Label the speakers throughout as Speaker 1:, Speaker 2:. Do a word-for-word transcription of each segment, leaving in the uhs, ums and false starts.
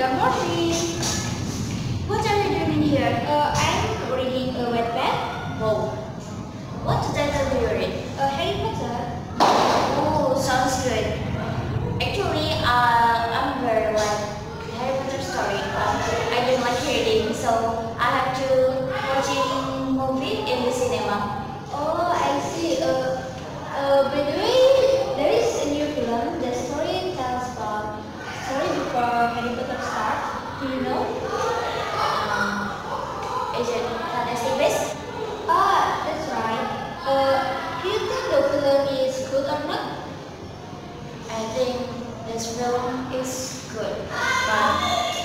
Speaker 1: Good morning.
Speaker 2: What are you doing here?
Speaker 1: Uh, I'm reading a webpad.
Speaker 2: Wow. What title do you read?
Speaker 1: Uh, Harry Potter.
Speaker 2: Oh, sounds good. Actually, uh, I'm very like Harry Potter story. Um, I don't like reading, so I have to watching movie in the cinema.
Speaker 1: Oh, I see. Uh, uh, by the way, there is a new film. The story tells about story before Harry Potter starts. Do you know?
Speaker 2: Um, is it fantastic based?
Speaker 1: Ah, that's right. Uh, do you think the film is good or not?
Speaker 2: I think this film is good, but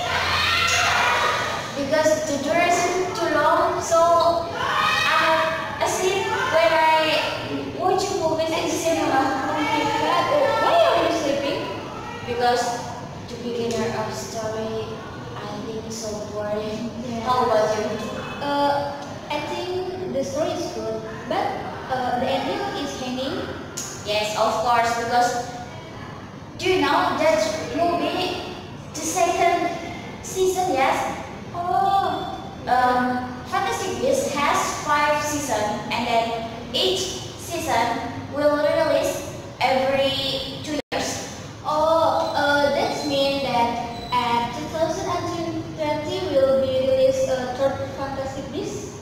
Speaker 2: because the duration too long, so I asleep when I watch movies in cinema.
Speaker 1: Oh my God! Uh, why are you sleeping?
Speaker 2: Because the beginner of story, I think so boring.
Speaker 1: Yeah.
Speaker 2: How about you?
Speaker 1: Uh, I think the story is good, but uh, the ending is hanging.
Speaker 2: Yes, of course, because do you know that movie, the second season, yes?
Speaker 1: Oh,
Speaker 2: Um, Fantastic Beasts has five seasons, and then each season will release every two years.
Speaker 1: oh, uh, that means that at two thousand twenty will be released a third Fantastic Beasts.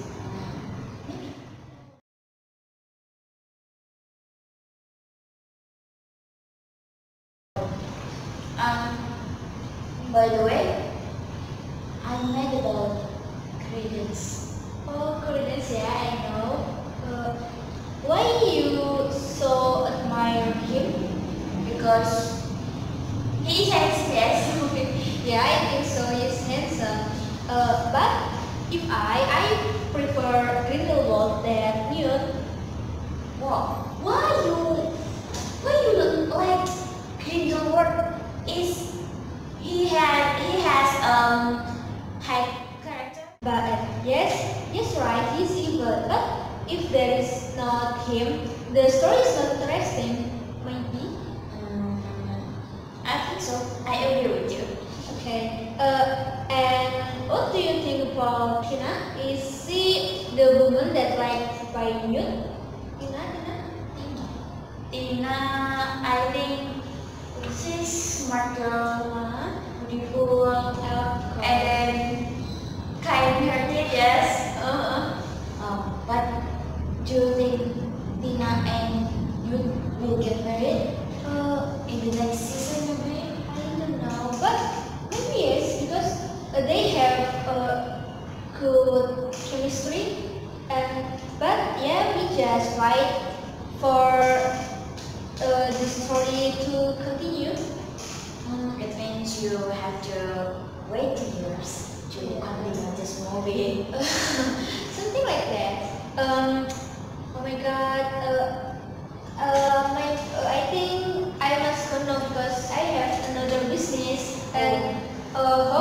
Speaker 2: Um, by the way, I made about credits
Speaker 1: Oh, Credence, yeah, I know. Uh, why you so admire him?
Speaker 2: because he has yes.
Speaker 1: Yeah, I think so. He's handsome. Uh, but if I, I prefer Grindelwald than Newt.
Speaker 2: Wow, why you why you like Grindelwald? Is he had he has um high character?
Speaker 1: But uh, yes, yes, right. He's evil. But if there is not him, the story is not interesting. Maybe.
Speaker 2: Um, I think so. I agree with you.
Speaker 1: Okay. Uh, and what do you think about Tina? Is she the woman that liked by Newt? Tina, Tina.
Speaker 2: Tina, I think she's smart girl,
Speaker 1: Huh?
Speaker 2: beautiful,
Speaker 1: Uh,
Speaker 2: and then kind-hearted, yes.
Speaker 1: uh,
Speaker 2: Um, but do you think Tina and you will get married
Speaker 1: uh,
Speaker 2: in the next season, maybe?
Speaker 1: I don't know, but maybe yes, because uh, they have uh, good chemistry. And but yeah, we just wait for uh, the story to continue.
Speaker 2: Hmm, it means you have to wait two years to continue this movie.
Speaker 1: Something like that. Um, oh my God. Uh, uh, my, uh, I think I must go now because I have another business and uh,